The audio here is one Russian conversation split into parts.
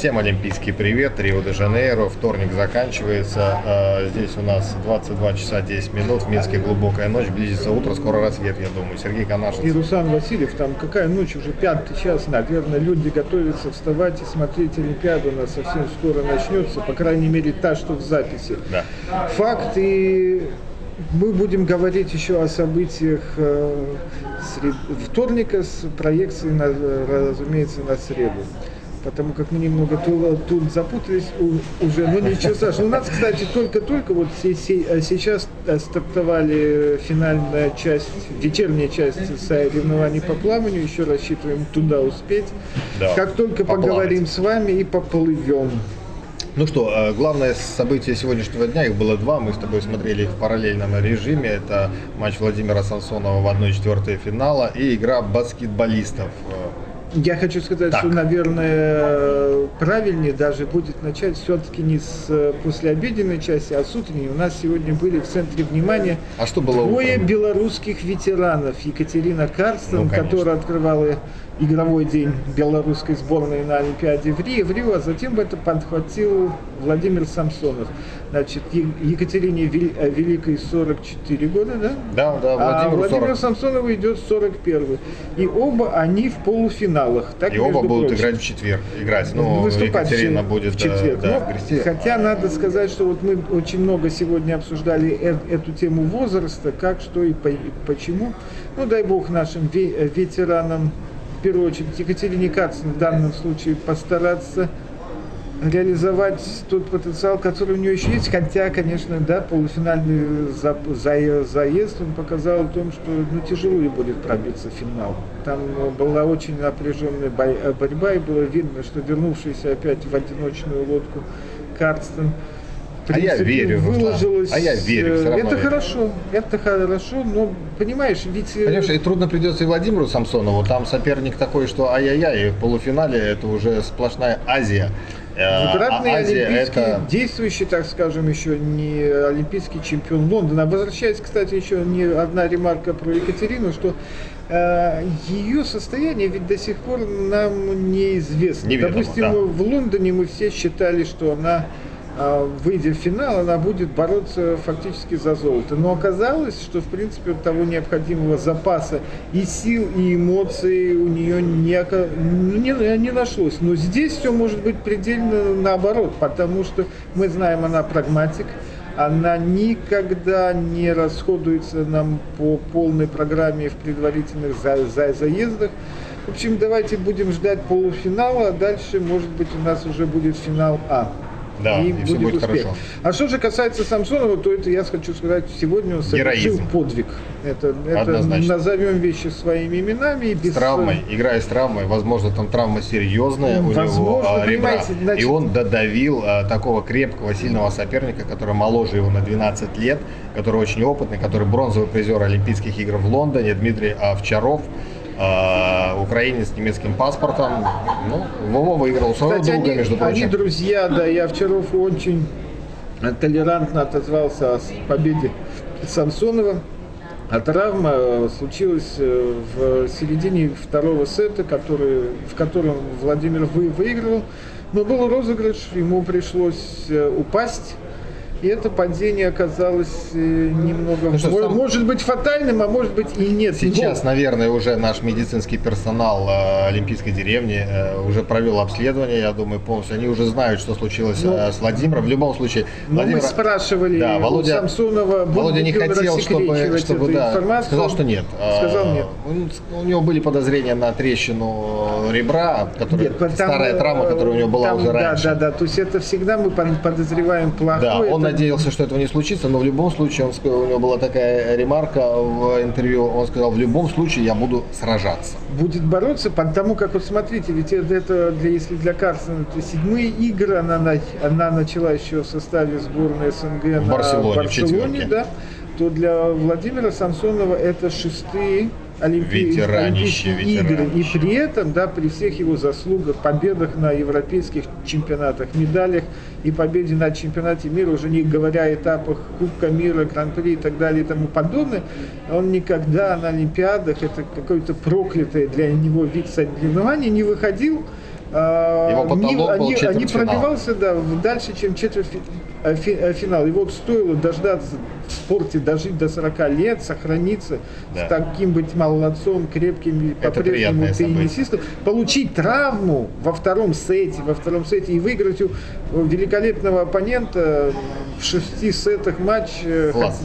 Всем олимпийский привет, Рио-де-Жанейро, вторник заканчивается, здесь у нас 22 часа 10 минут, в Минске глубокая ночь, близится утро, скоро рассвет, я думаю. Сергей Канашев. И Руслан Васильев, там какая ночь, уже 5-й час, наверное, люди готовятся вставать и смотреть Олимпиаду, она совсем скоро начнется, по крайней мере та, что в записи. Да. Факт, и мы будем говорить еще о событиях вторника с проекцией, разумеется, на среду. Потому как мы немного тут запутались уже, но ничего страшного. У нас, кстати, только-только вот сейчас стартовали финальная часть, вечерняя часть соревнований по плаванию, еще рассчитываем туда успеть. Да, как только поговорим с вами и поплывем. Ну что, главное событие сегодняшнего дня, их было два, мы с тобой смотрели их в параллельном режиме. Это матч Владимира Самсонова в 1/4 финала и игра баскетболистов. Я хочу сказать, что, наверное, правильнее даже будет начать все-таки не с послеобеденной части, а с утренней. У нас сегодня были в центре внимания двое белорусских ветеранов. Екатерина Карстен, которая открывала игровой день белорусской сборной на Олимпиаде в Рио, а затем это подхватил Владимир Самсонов. Значит, Екатерине Великой 44 года, да? Да, Владимиру Самсонову идет 41. И оба они в полуфиналах. Так, и оба будут играть в четверг. Выступать Екатерина будет в четверг. Хотя надо сказать, что вот мы очень много сегодня обсуждали эту тему возраста, как, что и почему. Ну, дай бог нашим ветеранам, в первую очередь Екатерине Карстен в данном случае, постараться реализовать тот потенциал, который у нее еще есть. Хотя, конечно, да, полуфинальный заезд, он показал о том, что тяжело ей будет пробиться в финал. Там была очень напряженная борьба, и было видно, что вернувшаяся опять в одиночную лодку Карстен, я верю, выложилась. Я верю, все равно. Это хорошо, но понимаешь, ведь... Конечно, и трудно придется и Владимиру Самсонову, там соперник такой, что ай-яй-яй, в полуфинале это уже сплошная Азия. Двукратный олимпийский, действующий, так скажем, еще не олимпийский чемпион Лондона. Возвращаясь, кстати, еще не одна ремарка про Екатерину, что ее состояние ведь до сих пор нам неизвестно. Неведомо, допустим, в Лондоне мы все считали, что она, выйдя в финал, она будет бороться фактически за золото. Но оказалось, что, в принципе, того необходимого запаса и сил, и эмоций у нее не нашлось. Но здесь все может быть предельно наоборот, потому что мы знаем, она прагматик. Она никогда не расходуется нам по полной программе в предварительных заездах. В общем, давайте будем ждать полуфинала, а дальше, может быть, у нас уже будет финал А. Да, и все будет успех. хорошо. А что же касается Самсонова, то это, я хочу сказать, сегодня он совершил подвиг. Это назовем вещи своими именами. С травмой, играя с травмой, возможно, там травма серьезная у него ребра. И он додавил такого крепкого, сильного соперника, который моложе его на 12 лет, который очень опытный, который бронзовый призер Олимпийских игр в Лондоне, Дмитрий Овчаров. Украинец с немецким паспортом. Вова выиграл своего друга, между прочим. Они друзья, да, и Овчаров очень толерантно отозвался о победе Самсонова. А травма случилась в середине второго сета, в котором Владимир выигрывал. Но был розыгрыш, ему пришлось упасть. И это падение оказалось немного, может быть, фатальным, а может быть и нет. Сейчас, наверное, уже наш медицинский персонал Олимпийской деревни уже провел обследование, я думаю, полностью. Они уже знают, что случилось с Владимиром. В любом случае, мы спрашивали у Самсонова, Володя не хотел, чтобы сказал, что нет. Сказал нет. У него были подозрения на трещину ребра, старая травма, которая у него была уже раньше. Да, то есть это всегда мы подозреваем плохое. Он надеялся, что этого не случится, но в любом случае, у него была такая ремарка в интервью, он сказал, в любом случае я буду сражаться. Будет бороться, потому как, вот смотрите, ведь это, если для Карстена это 7-е игры, она начала еще в составе сборной СНГ в Барселоне, да, то для Владимира Самсонова это 6-е Олимпийские игры. И при этом, да, при всех его заслугах, победах на европейских чемпионатах, медалях и победе на чемпионате мира, уже не говоря о этапах Кубка мира, Гран-при и так далее и тому подобное, он никогда на Олимпиадах, это какой-то проклятый для него вид соревнований, не выходил Его потолок был четвертьфинал. Не пробивался, да, дальше, чем четвертьфинал. И вот стоило дождаться в спорте, дожить до 40 лет, сохраниться с таким быть молодцом, крепким, по-прежнему теннисистом, получить травму во втором сете и выиграть у великолепного оппонента в 6 сетах матч. Класс.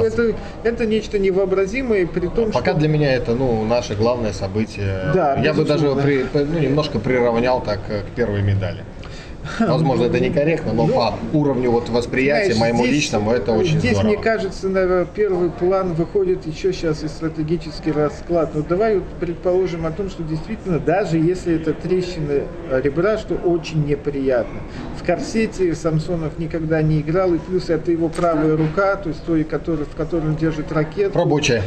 Это нечто невообразимое, при том, пока для меня это наше главное событие. Да, я бы даже немножко приравнял так к первой медали. Возможно, это некорректно, но по уровню восприятия моему личному это очень здорово. Здесь, мне кажется, на первый план выходит еще сейчас и стратегический расклад. Но давай предположим о том, что действительно, даже если это трещины ребра, что очень неприятно. В корсете Самсонов никогда не играл, и плюс это его правая рука, то есть той, в которой он держит ракетку. Рабочая.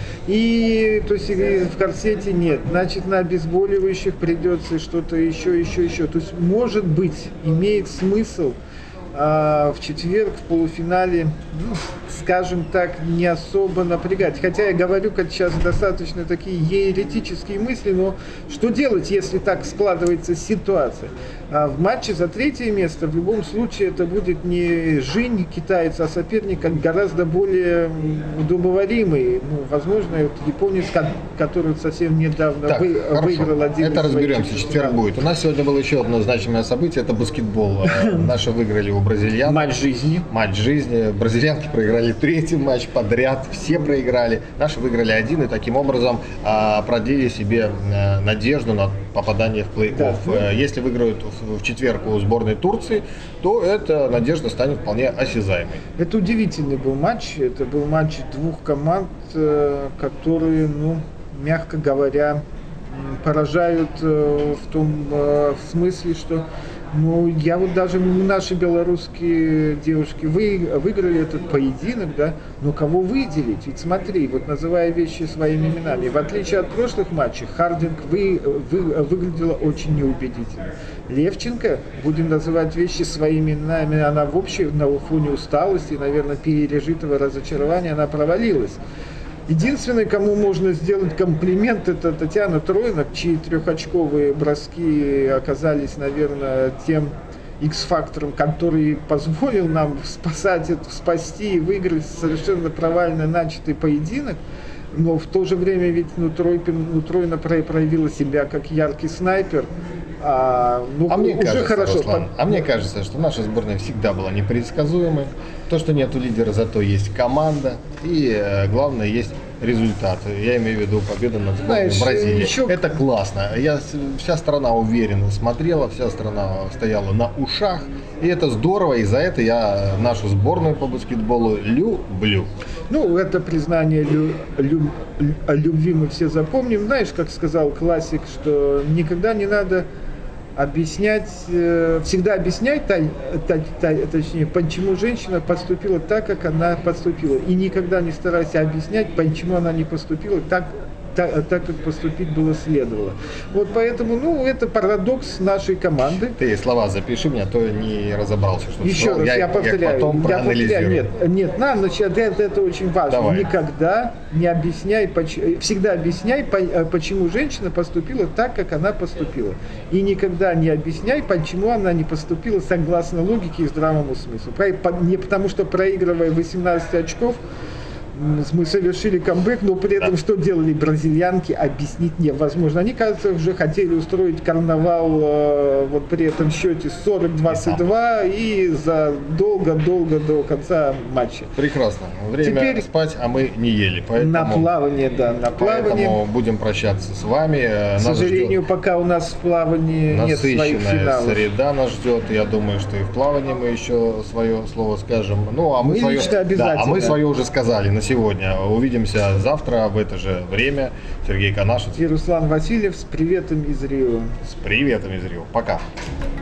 И то есть в корсете нет. Значит, на обезболивающих придется что-то еще. То есть, может быть, имеет смысл в четверг в полуфинале, скажем так, не особо напрягать. Хотя я говорю, как сейчас достаточно такие еретические мысли, но что делать, если так складывается ситуация? В матче за третье место в любом случае это будет не Жень, китаец, а соперник гораздо более удобоваримый. Возможно, японец, который совсем недавно выиграл один. Это разберемся, четверг будет. У нас сегодня было еще одно значимое событие, это баскетбол. Наши выиграли у бразильян. Матч жизни. Бразильянки проиграли третий матч подряд, все проиграли. Наши выиграли один и таким образом продлили себе надежду на попадание в плей-офф. Да. Если выиграют в четверг у сборной Турции, то эта надежда станет вполне осязаемой. Это удивительный был матч. Это был матч двух команд, которые, мягко говоря, поражают в том смысле, что я даже наши белорусские девушки выиграли этот поединок, да, но кого выделить? Ведь смотри, называя вещи своими именами, в отличие от прошлых матчей, Хардинг выглядела очень неубедительно. Левченко, будем называть вещи своими именами, она в общем на фоне усталости, наверное, пережитого разочарования, она провалилась. Единственный, кому можно сделать комплимент, это Татьяна Троина, чьи трехочковые броски оказались, наверное, тем X-фактором, который позволил нам спасти и выиграть совершенно провально начатый поединок. Но в то же время ведь Троина проявила себя как яркий снайпер. Мне кажется, что наша сборная всегда была непредсказуемой. То, что нету лидера, зато есть команда. И главное, есть результат. Я имею в виду победу над сборной Бразилии. Это классно. Вся страна уверенно смотрела, вся страна стояла на ушах. И это здорово, и за это я нашу сборную по баскетболу люблю. Это признание любви мы все запомним. Знаешь, как сказал классик, что никогда не надо всегда объяснять, точнее, почему женщина поступила так, как она поступила. И никогда не старайся объяснять, почему она не поступила так, как поступить было следовало. Поэтому, это парадокс нашей команды. Ты слова запиши мне, а то не разобрался, что еще раз, я повторяю. Потом проанализирую. Нет, это очень важно. Давай. Никогда не объясняй, всегда объясняй, почему женщина поступила так, как она поступила. И никогда не объясняй, почему она не поступила согласно логике и здравому смыслу. Не потому что, проигрывая 18 очков, мы совершили камбэк, но при этом что делали бразильянки, объяснить невозможно. Они, кажется, уже хотели устроить карнавал при этом счете 40-22 и задолго до конца матча. Прекрасно. Время теперь спать, а мы не ели. Поэтому, на плавание. Поэтому будем прощаться с вами. К сожалению, пока у нас в плавании нет своих финалов. Среда нас ждет. Я думаю, что и в плавании мы еще свое слово скажем. Мы свое уже сказали на сегодня. Увидимся завтра в это же время. Сергей Канашев и Руслан Васильев с приветом из Рио. Пока.